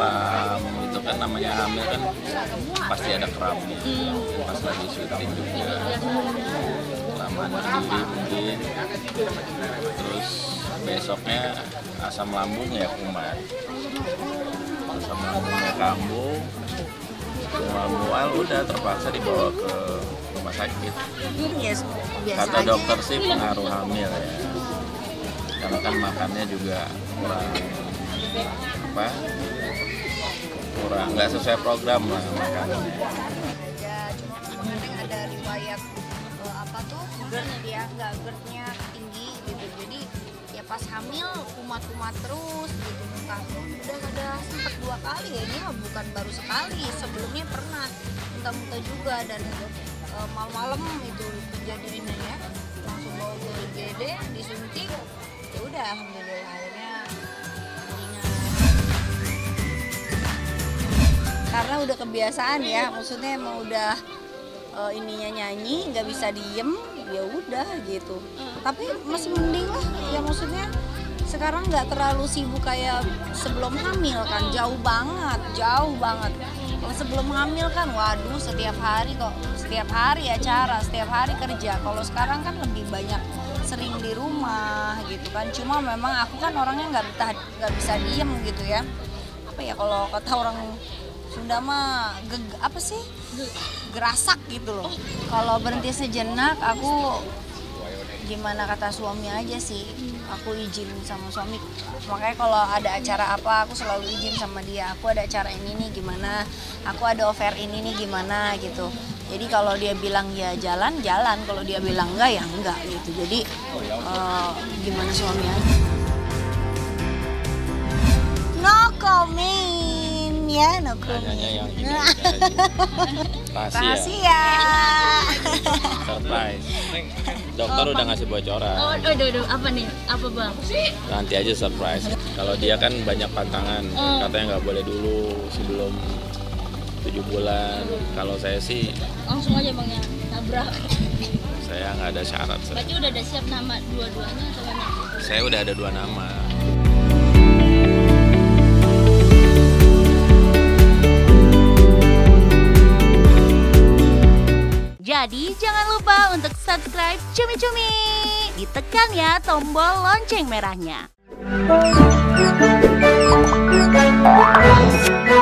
malam itu kan namanya hamil kan pasti ada kramnya, pas lagi syuting juga kelamaan berdiri mungkin, terus besoknya asam lambung ya kumat, asam lambungnya kambuh, mual udah terpaksa dibawa ke rumah sakit. Biasa Kata aja. dokter sih pengaruh hamil ya, karena kan makannya juga kurang nggak sesuai program lah makannya. Aja cuma kadang ada riwayat GERD-nya tinggi gitu, jadi ya pas hamil kumat-kumat terus gitu muka. Udah sempet 2 kali ya, ini mah bukan baru sekali, sebelumnya pernah muntah-muntah juga, dan malam-malam itu kejadiannya ya, langsung bawa ke IGD disuntik, ya udah alhamdulillah akhirnya mendingan. Karena udah kebiasaan ya, maksudnya emang udah ininya nyanyi nggak bisa diem, ya udah gitu. Tapi masih mending lah ya, maksudnya sekarang nggak terlalu sibuk kayak sebelum hamil kan, jauh banget. Kalau sebelum hamil kan waduh setiap hari acara, setiap hari kerja. Kalau sekarang kan lebih banyak sering di rumah gitu kan. Cuma memang aku kan orangnya nggak bisa diem gitu ya. Apa ya kalau kata orang Sunda mah gerasak gitu loh. Kalau berhenti sejenak aku gimana kata suami aja sih, aku izin sama suami. Makanya kalau ada acara apa aku selalu izin sama dia, aku ada acara ini nih gimana, aku ada offer ini nih gimana gitu. Jadi kalau dia bilang ya jalan, kalau dia bilang enggak ya enggak gitu. Jadi gimana suami aja. No comment ya, no comment. Nanyanya yang ini aja. Rahasia. Surprise. Dokter udah ngasih bocoran. Aduh, apa nih? Apa bang? Nanti aja surprise. Kalau dia kan banyak pantangan, katanya nggak boleh dulu sebelum 7 bulan. Kalau saya sih Langsung aja bang ya, nabrak. saya nggak ada syarat. Berarti udah ada siap nama dua-duanya atau gimana? Saya udah ada 2 nama. Jadi jangan lupa untuk subscribe Cumi Cumi. Ditekan ya tombol lonceng merahnya.